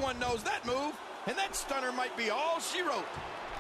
Everyone knows that move, and that stunner might be all she wrote.